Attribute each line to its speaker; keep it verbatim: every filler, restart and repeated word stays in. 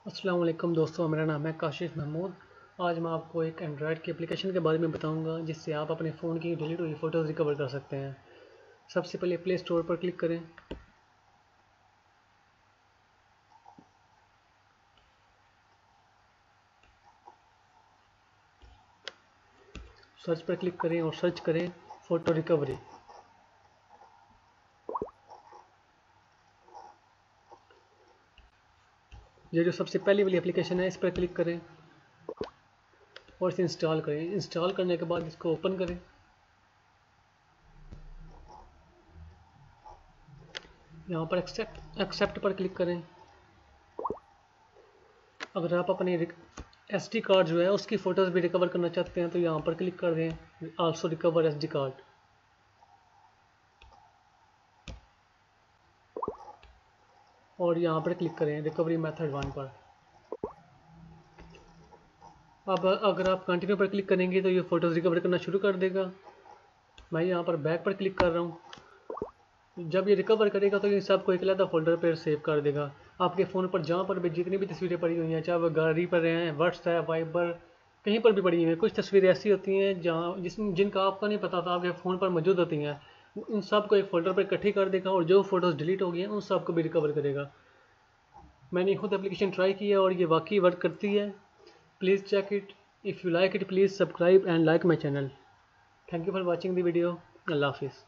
Speaker 1: अस्सलाम वालेकुम दोस्तों, मेरा नाम है काशिफ महमूद। आज मैं आपको एक एंड्रॉयड की एप्लीकेशन के बारे में बताऊंगा जिससे आप अपने फ़ोन की डिलीट हुई फ़ोटोज़ रिकवर कर सकते हैं। सबसे पहले प्ले स्टोर पर क्लिक करें। सर्च पर क्लिक करें और सर्च करें फ़ोटो रिकवरी। ये जो सबसे पहली वाली एप्लीकेशन है इस पर क्लिक करें और इसे इंस्टॉल करें। इंस्टॉल करने के बाद इसको ओपन करें। यहाँ पर एक्सेप्ट एक्सेप्ट पर क्लिक करें। अगर आप अपने एस डी कार्ड जो है उसकी फ़ोटोज़ भी रिकवर करना चाहते हैं तो यहाँ पर क्लिक कर दें also recover S D card. और यहाँ पर क्लिक करें रिकवरी मेथड वन पर। अब अगर आप कंटिन्यू पर क्लिक करेंगे तो ये फ़ोटोज़ रिकवर करना शुरू कर देगा। मैं यहाँ पर बैक पर क्लिक कर रहा हूँ। जब ये रिकवर करेगा तो ये सबको एक अलग फोल्डर पर सेव कर देगा। आपके फ़ोन पर जहाँ पर भी जितनी भी तस्वीरें पड़ी हुई हैं, चाहे वो गैलरी पर हैं, व्हाट्सएप, वाइबर, कहीं पर भी पड़ी हुई हैं, कुछ तस्वीरें ऐसी होती हैं जहाँ जिस जिनका आपको नहीं पता था आपके फ़ोन पर मौजूद होती हैं, उन सब को एक फ़ोल्डर पर इकट्ठी कर देगा और जो फ़ोटोज़ डिलीट हो गई हैं उन सब को भी रिकवर करेगा। मैंने खुद एप्लीकेशन ट्राई की है और ये वाकई वर्क करती है। Please check it. If you like it, please subscribe and like my channel. Thank you for watching the video. Allah Hafiz.